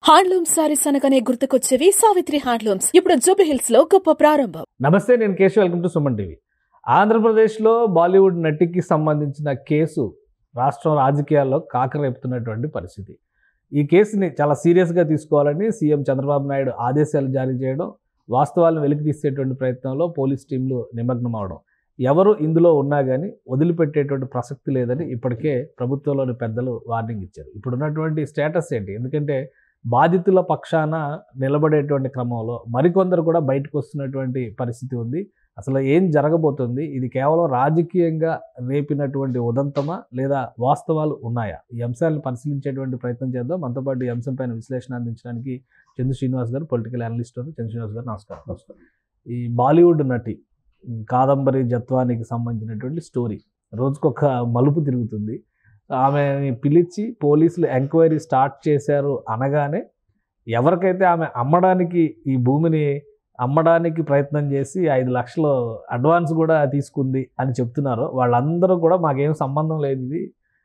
Handloom saris అనగానే గుర్తుకొచ్చేవి Savitri handlooms. ఇప్పుడు జూబ్లీహిల్స్ లో గొప్ప ప్రారంభం. నమస్తే, నేను Keshav. Welcome to Suman TV. ఆంధ్రప్రదేశ్లో బాలీవుడ్ నటికి సంబంధించిన కేసు రాష్ట్రం రాజకీయాల్లో కాకరేపుతున్నటువంటి పరిస్థితి. ఈ కేసుని చాలా సీరియస్గా తీసుకోవాలని సీఎం చంద్రబాబు నాయుడు ఆదేశాలు జారీ చేయడం, వాస్తవాలను వెలికి తీసేటువంటి ప్రయత్నంలో పోలీస్ టీంలు నిమగ్నం అవడం, ఎవరు ఇందులో ఉన్నా కానీ వదిలిపెట్టేటువంటి ప్రసక్తి లేదని ఇప్పటికే ప్రభుత్వంలోని పెద్దలు వార్నింగ్ ఇచ్చారు. ఇప్పుడున్నటువంటి స్టేటస్ ఏంటి? ఎందుకంటే బాధితుల పక్షాన నిలబడేటువంటి క్రమంలో మరికొందరు కూడా బయటకు వస్తున్నటువంటి పరిస్థితి ఉంది. అసలు ఏం జరగబోతుంది? ఇది కేవలం రాజకీయంగా రేపినటువంటి ఉదంతమా లేదా వాస్తవాలు ఉన్నాయా? ఈ అంశాలను పరిశీలించేటువంటి ప్రయత్నం చేద్దాం. మనతో పాటు ఈ అంశం పైన విశ్లేషణ అందించడానికి చంద్ర శ్రీనివాస్ గారు, పొలిటికల్ అనలిస్ట్. చంద్ర శ్రీనివాస్ గారు, నమస్కారం. ఈ బాలీవుడ్ నటి కాదంబరి జత్వానికి సంబంధించినటువంటి స్టోరీ రోజుకొక మలుపు తిరుగుతుంది. ఆమెని పిలిచి పోలీసులు ఎంక్వైరీ స్టార్ట్ చేశారు అనగానే ఎవరికైతే ఆమె అమ్మడానికి ఈ భూమిని అమ్మడానికి ప్రయత్నం చేసి 5 లక్షలు అడ్వాన్స్ కూడా తీసుకుంది అని చెప్తున్నారో వాళ్ళందరూ కూడా మాకేం సంబంధం లేదు, ఇది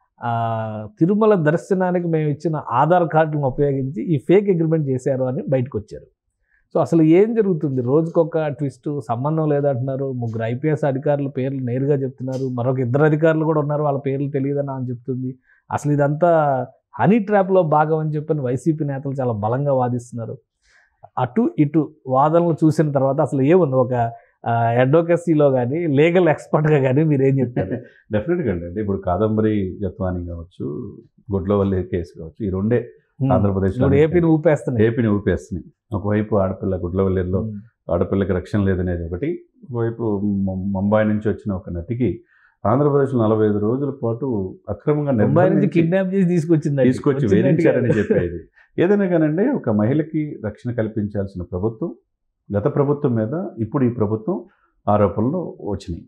తిరుమల దర్శనానికి మేము ఇచ్చిన ఆధార్ కార్డులను ఉపయోగించి ఈ ఫేక్ అగ్రిమెంట్ చేశారు అని బయటకు వచ్చారు. సో అసలు ఏం జరుగుతుంది? రోజుకొక ట్విస్ట్, సంబంధం లేదంటున్నారు. 3 ఐపీఎస్ అధికారుల పేర్లు నేరుగా చెప్తున్నారు. మరొక 2 అధికారులు కూడా ఉన్నారు, వాళ్ళ పేర్లు తెలియదని అని చెప్తుంది. అసలు ఇదంతా హనీ ట్రాప్లో భాగం అని చెప్పని వైసీపీ నేతలు చాలా బలంగా వాదిస్తున్నారు. అటు ఇటు వాదనలు చూసిన తర్వాత అసలు ఏముంది? ఒక అడ్వొకసీలో కానీ లీగల్ ఎక్స్పర్ట్గా కానీ మీరు ఏం చెప్తారు? డెఫినెట్గా అండి. ఏపీ కాదంబరి జత్వాని కావచ్చు, గుడ్లవల్లి కేసు కావచ్చు, ఈ రెండే ఆంధ్రప్రదేశ్లో ఏపీని ఊపేస్తున్నాయి. ఒకవైపు ఆడపిల్ల గుడ్లవల్లిలో ఆడపిల్లకి రక్షణ లేదనేది ఒకటి, ఒకవైపు ముంబై నుంచి వచ్చిన ఒక నటికి ఆంధ్రప్రదేశ్లో 45 రోజుల పాటు అక్రమంగా కిడ్నాప్ చేసి తీసుకొచ్చి వేధించారని చెప్పేది. ఏదైనా కానండి, ఒక మహిళకి రక్షణ కల్పించాల్సిన ప్రభుత్వం, గత ప్రభుత్వం మీద ఇప్పుడు ఈ ప్రభుత్వం ఆరోపణలు వచ్చినాయి.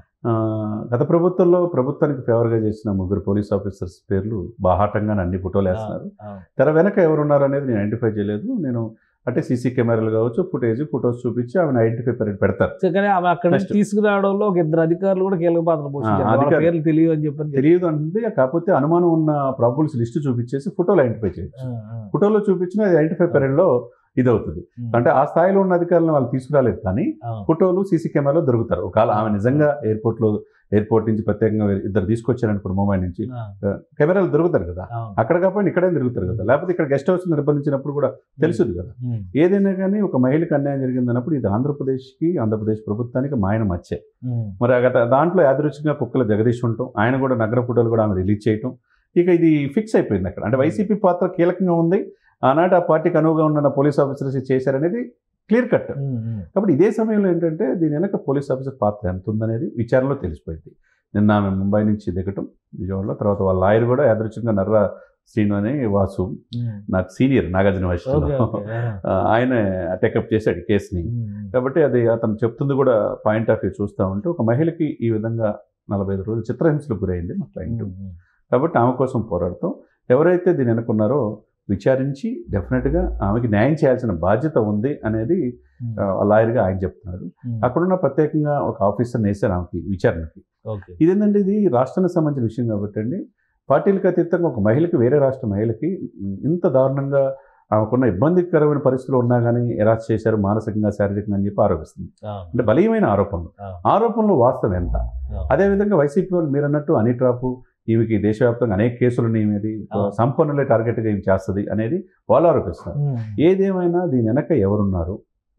గత ప్రభుత్వంలో ప్రభుత్వానికి ఫేవర్గా చేసిన 3 పోలీస్ ఆఫీసర్స్ పేర్లు బాహాటంగానే అన్ని ఫోటోలు వేస్తున్నారు. తెర వెనక ఎవరున్నారు అనేది నేను ఐడెంటిఫై చేయలేదు. నేను అంటే సీసీ కెమెరాలు కావచ్చు, ఫొటోస్ చూపించి ఆమెను ఐడెంటిఫై పెడతారు. ఆమె అక్కడ తీసుకురావడంలో ఒక 2 అధికారులు కూడా కీలక పాత్ర పోషించారు. తెలియదు అని చెప్పి తెలియదు అంటే, కాకపోతే అనుమానం ఉన్న ప్రాబుల్స్ లిస్టు చూపించేసి ఫోటోలు ఐడెంటిఫై చేయొచ్చు. ఫోటోలో చూపించిన అది ఐడెంటిఫై పీరియడ్లో ఇది అవుతుంది. అంటే ఆ స్థాయిలో ఉన్న అధికారులను వాళ్ళు తీసుకురాలేదు, కానీ ఫోటోలు సీసీ కెమెరాలో దొరుకుతారు. ఒకవేళ ఆమె నిజంగా ఎయిర్పోర్ట్ నుంచి ప్రత్యేకంగా 2 తీసుకొచ్చారనుకోండి, ముంబై నుంచి, కెమెరాలు దొరుకుతారు కదా. అక్కడ కాకపోయినా ఇక్కడే తిరుగుతారు కదా. లేకపోతే ఇక్కడ గెస్ట్ హౌస్ నిర్బంధించినప్పుడు కూడా తెలుసుది కదా. ఏదైనా కానీ ఒక మహిళకు అన్యాయం జరిగిందన్నప్పుడు ఇది ఆంధ్రప్రదేశ్ ప్రభుత్వానికి మాయన మచ్చే. మరి దాంట్లో యాదృచ్ఛికంగా కుక్కల జగదీష్ ఉండటం, ఆయన కూడా నగర ఫోటోలు కూడా ఆమె రిలీజ్ చేయటం, ఇక ఇది ఫిక్స్ అయిపోయింది అక్కడ. అంటే వైసీపీ పాత్ర కీలకంగా ఉంది. ఆనాటి ఆ పార్టీకి అనువుగా ఉన్న పోలీస్ ఆఫీసర్స్ చేశారనేది క్లియర్ కట్. కాబట్టి ఇదే సమయంలో ఏంటంటే దీని వెనక పోలీస్ ఆఫీసర్ పాత్ర ఎంత ఉందనేది విచారణలో తెలిసిపోయింది. నిన్న ఆమె ముంబై నుంచి దిగటం విజయవాడలో, తర్వాత వాళ్ళ లాయర్ కూడా యాదృచ్ఛికంగా నర్రా శ్రీను అని వాసు, నాకు సీనియర్ నాగార్జున యూనివర్సిటీలో, ఆయన టేకప్ చేశాడు కేసుని. కాబట్టి అది అతను చెప్తుంది కూడా పాయింట్ ఆఫ్ వ్యూ చూస్తూ ఉంటే, ఒక మహిళకి ఈ విధంగా 45 రోజులు చిత్రహింసలకు గురైంది మా క్లయింట్. కాబట్టి ఆమె కోసం పోరాడతాం. ఎవరైతే దీని వెనుకున్నారో విచారించి డెఫినెట్గా ఆమెకి న్యాయం చేయాల్సిన బాధ్యత ఉంది అనేది లాయర్గా ఆయన చెప్తున్నాడు. అక్కడున్న ప్రత్యేకంగా ఒక ఆఫీసర్ని వేశారు ఆమెకి విచారణకి. ఇదేంటంటే ఇది రాష్ట్రానికి సంబంధించిన విషయం కాబట్టి అండి, పార్టీలకు అతీతంగా ఒక మహిళకి, వేరే రాష్ట్ర మహిళకి ఇంత దారుణంగా ఆమెకున్న ఇబ్బందికరమైన పరిస్థితులు ఉన్నా కానీ ఎరాస్ చేశారు, మానసికంగా, శారీరకంగా అని చెప్పి ఆరోపిస్తుంది. అంటే బలీయమైన ఆరోపణలు వాస్తవం ఎంత? అదేవిధంగా వైసీపీ వాళ్ళు మీరు అన్నట్టు హనీ ట్రాప్, ఈమెకి దేశవ్యాప్తంగా అనేక కేసులు నియమేది, సంపన్నులే టార్గెట్గా ఏమి చేస్తుంది అనేది వాళ్ళు ఆరోపిస్తారు. ఏదేమైనా దీని వెనక ఎవరున్నారు?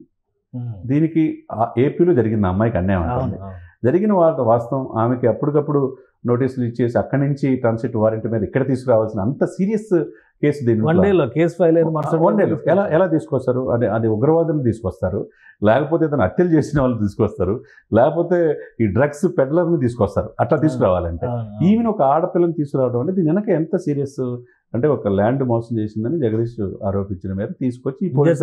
దీనికి ఏపీలో జరిగిన అమ్మాయికి అన్యాయం ఉంటుంది. జరిగిన వాస్తవం. ఆమెకి అప్పటికప్పుడు నోటీసులు ఇచ్చేసి అక్కడి నుంచి ట్రాన్సిట్ వారెంట్ మీద ఇక్కడ తీసుకురావాల్సిన అంత సీరియస్ కేసు, దీని ఎలా తీసుకొస్తారు? అది ఉగ్రవాదులు తీసుకొస్తారు, లేకపోతే ఇతను హత్యలు చేసిన వాళ్ళు తీసుకొస్తారు, లేకపోతే ఈ డ్రగ్స్ పెడ్లర్ని తీసుకొస్తారు. అట్లా తీసుకురావాలంటే ఈమెను ఒక ఆడపిల్లని తీసుకురావడం అంటే దీని వెనక ఎంత సీరియస్ అంటే, ఒక ల్యాండ్ మోసం చేసిందని జగదీష్ ఆరోపించిన మీద తీసుకొచ్చి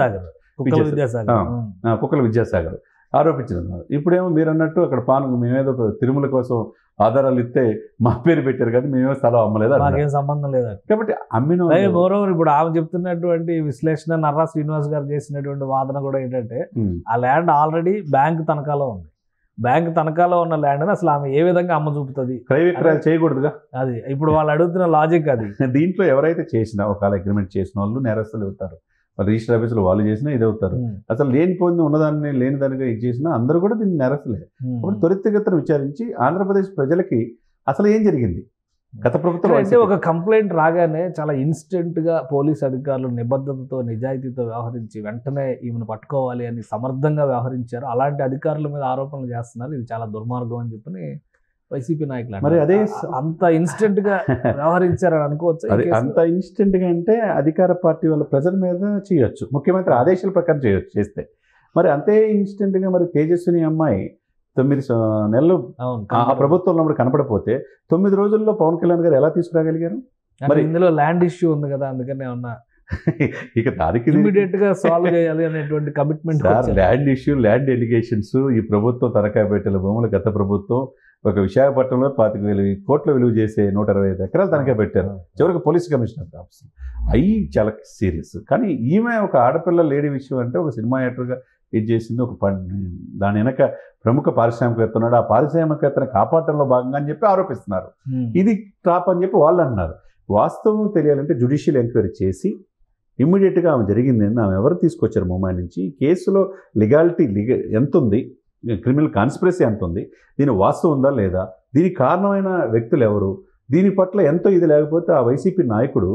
కుక్కల విద్యాసాగర్ ఆరోపించిన. ఇప్పుడేమో మీరు అన్నట్టు అక్కడ మేమేదో తిరుమల కోసం ఆధారాలు ఇస్తే మా పేరు పెట్టారు, కానీ మేమేమో స్థలం అమ్మలేదు, మాకేం సంబంధం లేదు. కాబట్టి అమ్మిన ఇప్పుడు ఆమె చెప్తున్నటువంటి విశ్లేషణ, నర్రా శ్రీనివాస్ గారు చేసినటువంటి వాదన కూడా ఏంటంటే, ఆ ల్యాండ్ ఆల్రెడీ బ్యాంక్ తనఖాలో ఉంది. బ్యాంక్ తనఖాలో ఉన్న ల్యాండ్ అసలు ఆమె ఏ విధంగా అమ్మ చూపుతుంది? క్రయ విక్రయాలు చేయకూడదుగా. అది ఇప్పుడు వాళ్ళు అడుగుతున్న లాజిక్ అది. దీంట్లో ఎవరైతే చేసినా ఒకవేళ అగ్రిమెంట్ చేసిన వాళ్ళు నేరస్తులు అవుతారు. వాళ్ళు రిజిస్టర్ ఆఫీసులు వాళ్ళు చేసినా ఇది అవుతారు. అసలు లేనిపోయింది ఉన్నదాన్ని లేని దానిగా ఇది చేసినా అందరూ కూడా దీన్ని నేరస్తులే. అప్పుడు త్వరితగతిన విచారించి ఆంధ్రప్రదేశ్ ప్రజలకి అసలు ఏం జరిగింది గత ప్రభుత్వం అంటే ఒక కంప్లైంట్ రాగానే చాలా ఇన్స్టెంట్ గా పోలీస్ అధికారులు నిబద్ధతతో నిజాయితీతో వ్యవహరించి వెంటనే ఈమెను పట్టుకోవాలి అని సమర్థంగా వ్యవహరించారు. అలాంటి అధికారుల మీద ఆరోపణలు చేస్తున్నారు. ఇది చాలా దుర్మార్గం అని చెప్పని వైసీపీ నాయకులు మరి అదే అంత ఇన్స్టెంట్ గా వ్యవహరించారని అనుకోవచ్చు. అంత ఇన్స్టెంట్ గా అంటే అధికార పార్టీ వాళ్ళ ప్రజల మీద చేయొచ్చు, ముఖ్యమంత్రి ఆదేశాల ప్రకారం చేయొచ్చు చేస్తే. మరి అంతే ఇన్స్టెంట్ గా మరి తేజస్విని అమ్మాయి 9 నెలలు ఆ ప్రభుత్వంలో కనపడపోతే 9 రోజుల్లో పవన్ కళ్యాణ్ గారు ఎలా తీసుకురాగలిగారు? మరి ఇందులో ల్యాండ్ ఇష్యూ ఉంది కదా, అందుకని ఏమన్నా ఇక దానికి ఇమీడియట్ గా సాల్వ్ చేయాలి అనేటువంటి commitment. Land issue, land allegations ఈ ప్రభుత్వం తనఖా పెట్టిన భూములు గత ప్రభుత్వం ఒక విశాఖపట్నంలో 25,000 కోట్ల విలువ చేసే 125 ఎకరాలు తనఖా పెట్టారు. చివరికి పోలీస్ కమిషనర్ ఆఫీస్ అవి చాలా సీరియస్. కానీ ఈమె ఒక ఆడపిల్ల లేడీ విషయం అంటే ఒక సినిమా యాక్టర్గా ఇది చేసింది. దాని వెనక ప్రముఖ పారిశ్రామికవేత్త ఉన్నాడు, ఆ పారిశ్రామికవేత్తను కాపాడటంలో భాగంగా అని చెప్పి ఆరోపిస్తున్నారు. ఇది ట్రాప్ అని చెప్పి వాళ్ళు అంటున్నారు. వాస్తవం తెలియాలంటే జ్యుడిషియల్ ఎంక్వైరీ చేసి ఇమ్మీడియట్గా ఆమె జరిగిందని ఆమె ఎవరు తీసుకొచ్చారు ముంబై నుంచి, కేసులో లీగాలిటీ ఎంత ఉంది, క్రిమినల్ కాన్స్పిరసీ ఎంత ఉంది, దీని వాస్తవం ఉందా లేదా, దీనికి కారణమైన వ్యక్తులు ఎవరు, దీని పట్ల ఎంతో ఇది లేకపోతే ఆ వైసీపీ నాయకుడు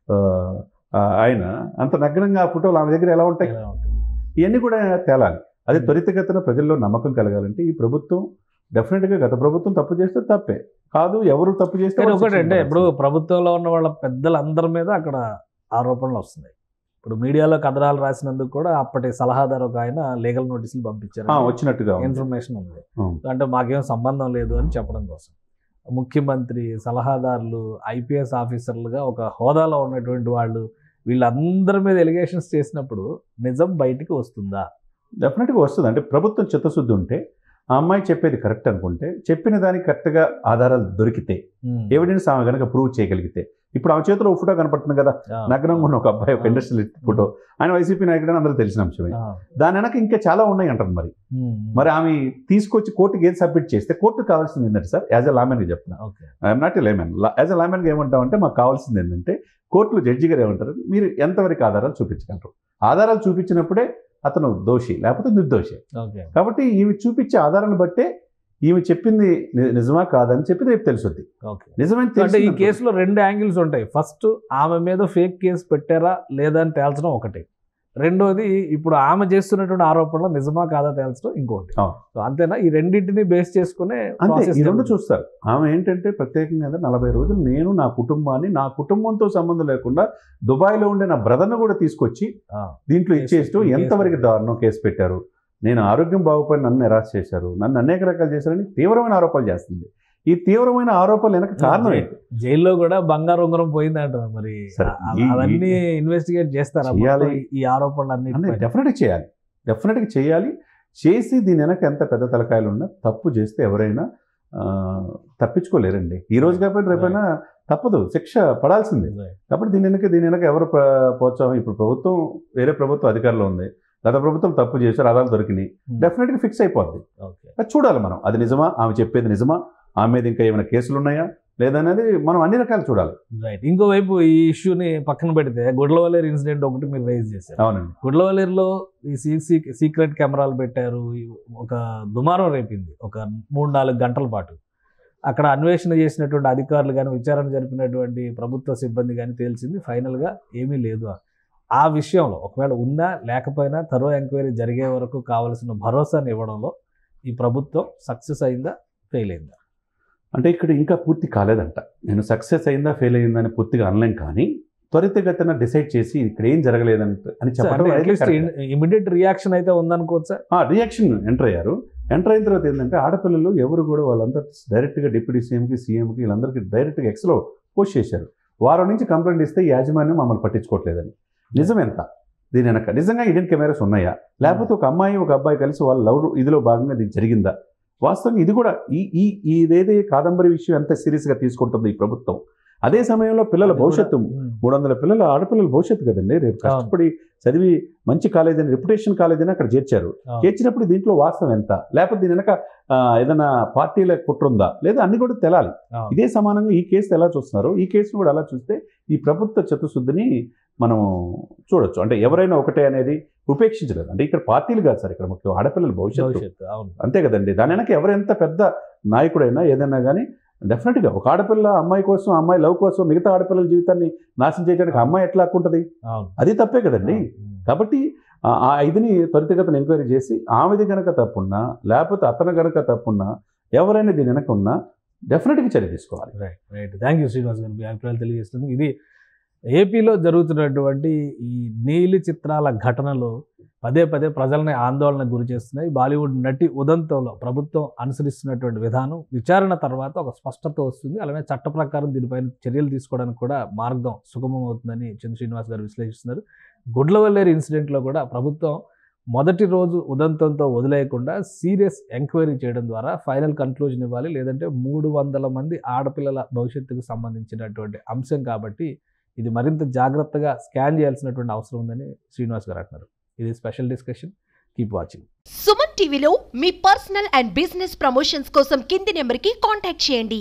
ఆయన అంత నగ్నంగా ఆ ఫోటోలు ఆమె దగ్గర ఎలా ఉంటాయి, ఇవన్నీ కూడా తేలాలి. అది త్వరితగతిన ప్రజల్లో నమ్మకం కలగాలంటే ఈ ప్రభుత్వం డెఫినెట్గా గత ప్రభుత్వం తప్పు చేస్తే తప్పే కాదు, ఎవరు తప్పు చేస్తే ఒకటి అంటే ఇప్పుడు ప్రభుత్వంలో ఉన్న వాళ్ళ పెద్దలందరి మీద అక్కడ ఆరోపణలు వస్తున్నాయి. ఇప్పుడు మీడియాలో కథనాలు రాసినందుకు కూడా అప్పటి సలహాదారు ఒక ఆయన లీగల్ నోటీసులు పంపించారు వచ్చినట్టుగా ఇన్ఫర్మేషన్ ఉంది. అంటే మాకేం సంబంధం లేదు అని చెప్పడం కోసం ముఖ్యమంత్రి, సలహాదారులు, ఐపీఎస్ ఆఫీసర్లుగా ఒక హోదాలో ఉన్నటువంటి వాళ్ళు వీళ్ళందరి మీద ఎలిగేషన్స్ చేసినప్పుడు నిజం బయటికి వస్తుందా? డెఫినెట్గా వస్తుంది. అంటే ప్రభుత్వం చిత్తశుద్ధి ఉంటే ఆ అమ్మాయి చెప్పేది కరెక్ట్ అనుకుంటే, చెప్పిన దానికి కరెక్ట్గా ఆధారాలు దొరికితే, ఎవిడెన్స్ ఆమె కనుక ప్రూవ్ చేయగలిగితే, ఇప్పుడు ఆమె చేతిలో ఫోటో కనపడుతుంది కదా, నగ్నంగా ఉన్న ఒక అబ్బాయి, ఒక ఇండస్ట్రియలిస్ట్ ఫోటో, ఆయన వైసీపీ నాయకుడు అని అందరూ తెలిసిన అంశమే. దాని వెనక ఇంకా చాలా ఉన్నాయి అంటారు. మరి ఆమె తీసుకొచ్చి కోర్టుకి ఏది సబ్మిట్ చేస్తే కోర్టుకు కావాల్సింది ఏంటంటే సార్, యాజ్ అ లామెన్గా చెప్తున్నా, I'm not a layman, as a లామెన్గా ఏమంటామంటే మాకు కావాల్సింది ఏంటంటే కోర్టులో జడ్జి గారు ఏమంటారు, మీరు ఎంతవరకు ఆధారాలు చూపించగలరు, ఆధారాలు చూపించినప్పుడే అతను దోషి లేకపోతే నిర్దోషి. కాబట్టి ఈమె చూపించే ఆధారాన్ని బట్టే ఈమె చెప్పింది నిజమా కాదని చెప్పి రేపు తెలుస్తుంది. నిజమైన అంటే ఈ కేసులో 2 యాంగిల్స్ ఉంటాయి. ఫస్ట్ ఆమె మీద ఫేక్ కేసు పెట్టారా లేదా అని తేల్చడం ఒకటి, రెండోది ఇప్పుడు ఆమె చేస్తున్నటువంటి ఆరోపణలు నిజమా కాదా తేల్చడం ఇంకొకటి. సో అంతేనా? ఈ రెండింటిని బేస్ చేసుకునే ఈ రెండు చూస్తారు. ఆమె ఏంటంటే ప్రత్యేకంగా 40 రోజులు నేను నా కుటుంబాన్ని, నా కుటుంబంతో సంబంధం లేకుండా దుబాయ్లో ఉండే నా బ్రదర్ను కూడా తీసుకొచ్చి దీంట్లో ఇచ్చేస్తూ ఎంతవరకు దారుణం కేసు పెట్టారు, నేను ఆరోగ్యం బాగుపోయి నన్ను నిరాశ చేశారు, నన్ను అనేక రకాలు చేశారని తీవ్రమైన ఆరోపణలు చేస్తుంది. ఈ తీవ్రమైన ఆరోపణలు వెనక కారణం ఏంటి? జైల్లో కూడా బంగారు ఉంగరం పోయిందంట. మరి అవన్నీ ఇన్వెస్టిగేట్ చేస్తారా? ఈ ఆరోపణలు అన్ని డెఫినెట్గా చేయాలి. చేసి దీని వెనక ఎంత పెద్ద తలకాయలు ఉన్నా తప్పు చేస్తే ఎవరైనా తప్పించుకోలేరండి. ఈ రోజు కాబట్టి రేపైనా తప్పదు, శిక్ష పడాల్సిందే. కాబట్టి దీని వెనక ఎవరు ప్రోత్సాహం, ఇప్పుడు ప్రభుత్వం వేరే ప్రభుత్వం అధికారంలో ఉంది, గత ప్రభుత్వం తప్పు చేశారు, ఆధారాలు దొరికినాయి, డెఫినెట్గా ఫిక్స్ అయిపోద్ది. చూడాలి మనం, అది నిజమా, ఆమె చెప్పేది నిజమా, ఆమె మీద ఇంకా ఏమైనా కేసులు ఉన్నాయా లేదనేది మనం అన్ని రకాలు చూడాలి. రైట్. ఇంకోవైపు ఈ ఇష్యూని పక్కన పెడితే గుడ్లవల్లేరు ఇన్సిడెంట్ ఒకటి మీరు రైజ్ చేశారు. అవునండి. గుడ్లవల్లేరులో ఈ సీక్రెట్ కెమెరాలు పెట్టారు, ఒక దుమారం రేపింది ఒక 3-4 గంటల పాటు. అక్కడ అన్వేషణ చేసినటువంటి అధికారులు కానీ, విచారణ జరిపినటువంటి ప్రభుత్వ సిబ్బంది కానీ తేల్చింది ఫైనల్గా ఏమీ లేదు. ఆ విషయంలో ఒకవేళ ఉన్నా లేకపోయినా థరో ఎంక్వైరీ జరిగే వరకు కావాల్సిన భరోసాని ఇవ్వడంలో ఈ ప్రభుత్వం సక్సెస్ అయిందా, ఫెయిల్ అయిందా? అంటే ఇక్కడ ఇంకా పూర్తి కాలేదంట. నేను సక్సెస్ అయిందా ఫెయిల్ అయిందా అని పూర్తిగా అనలేం, కానీ త్వరితగతిన డిసైడ్ చేసి ఇక్కడ ఏం జరగలేదంట అని చెప్పడం ఇమీడియట్ రియాక్షన్ అయితే ఉందనుకోవచ్చా? రియాక్షన్ ఎంటర్ అయ్యారు. ఎంటర్ అయిన తర్వాత ఏంటంటే ఆడపిల్లలు ఎవరు కూడా వాళ్ళందరూ డైరెక్ట్గా డిప్యూటీ సీఎంకి, సీఎంకి వీళ్ళందరికీ డైరెక్ట్గా ఎక్స్లో పోస్ట్ చేశారు. వారం నుంచి కంప్లైంట్ ఇస్తే యాజమాన్యం మమ్మల్ని పట్టించుకోవట్లేదని. నిజం ఎంత? దీని వెనక నిజంగా ఇండియన్ కెమెరాస్ ఉన్నాయా, లేకపోతే ఒక అమ్మాయి ఒక అబ్బాయి కలిసి వాళ్ళ లవ్ ఇదిలో భాగంగా ఇది జరిగిందా? వాస్తవంగా ఇది కూడా ఇదేదే కాదంబరి విషయం ఎంత సీరియస్గా తీసుకుంటుంది ఈ ప్రభుత్వం అదే సమయంలో పిల్లల భవిష్యత్తు 300 పిల్లల ఆడపిల్లల భవిష్యత్తు కదండి. రేపు కష్టపడి చదివి మంచి కాలేజ్ అని రెప్యుటేషన్ కాలేజ్ అని అక్కడ చేర్చారు. చేర్చినప్పుడు దీంట్లో వాస్తవం ఎంత, లేకపోతే దీని వెనక ఏదైనా పార్టీల కుట్ర ఉందా లేదా అన్ని కూడా తెలాలి. ఇదే సమానంగా ఈ కేసు ఎలా చూస్తున్నారు, ఈ కేసును కూడా ఎలా చూస్తే ఈ ప్రభుత్వ చిత్తశుద్ధిని మనం చూడొచ్చు. అంటే ఎవరైనా ఒకటే అనేది ఉపేక్షించలేదు. అంటే ఇక్కడ పార్టీలు కాదు సార్, ఇక్కడ ముఖ్యం ఆడపిల్లల భవిష్యత్తు. అంతే కదండి. దాని వెనక ఎవరెంత పెద్ద నాయకుడైనా ఏదైనా కానీ డెఫినెట్గా ఒక ఆడపిల్ల అమ్మాయి కోసం, అమ్మాయి లవ్ కోసం మిగతా ఆడపిల్లల జీవితాన్ని నాశనం చేయడానికి అమ్మాయి ఎట్లా ఆక్కుంటుంది? అది తప్పే కదండి. కాబట్టి ఆ ఇదిని త్వరితగతిన ఎంక్వైరీ చేసి ఆమెది కనుక తప్పున్నా లేకపోతే అతను కనుక తప్పున్నా ఎవరైనా దీని వెనక ఉన్నా డెఫినెట్గా చర్య తీసుకోవాలి. రైట్. థ్యాంక్ యూ శ్రీనివాస్ గారు, మీ అభిప్రాయాలు తెలియజేస్తుంది. ఇది ఏపీలో జరుగుతున్నటువంటి ఈ నీలి చిత్రాల ఘటనలు పదే పదే ప్రజల్ని ఆందోళనకు గురి చేస్తున్నాయి. బాలీవుడ్ నటి ఉదంతంలో ప్రభుత్వం అనుసరిస్తున్నటువంటి విధానం విచారణ తర్వాత ఒక స్పష్టత వస్తుంది. అలాగే చట్ట ప్రకారం దీనిపైన చర్యలు తీసుకోవడానికి కూడా మార్గం సుగమం అవుతుందని చంద్ర శ్రీనివాస్ గారు విశ్లేషిస్తున్నారు. గుడ్లవల్లేరు ఇన్సిడెంట్లో కూడా ప్రభుత్వం మొదటి రోజు ఉదంతంతో వదిలేయకుండా సీరియస్ ఎంక్వైరీ చేయడం ద్వారా ఫైనల్ కన్క్లూజన్ ఇవ్వాలి. లేదంటే 300 మంది ఆడపిల్లల భవిష్యత్తుకు సంబంధించినటువంటి అంశం కాబట్టి ఇది మరింత జాగ్రత్తగా స్కాన్ చేయాల్సినటువంటి అవసరం ఉందని శ్రీనివాస్ గారు అంటున్నారు. ఇది special discussion. Keep watching. Suman టీవీలో మీ పర్సనల్ అండ్ బిజినెస్ ప్రమోషన్స్ కోసం కింది నెంబర్కి కాంటాక్ట్ చేయండి.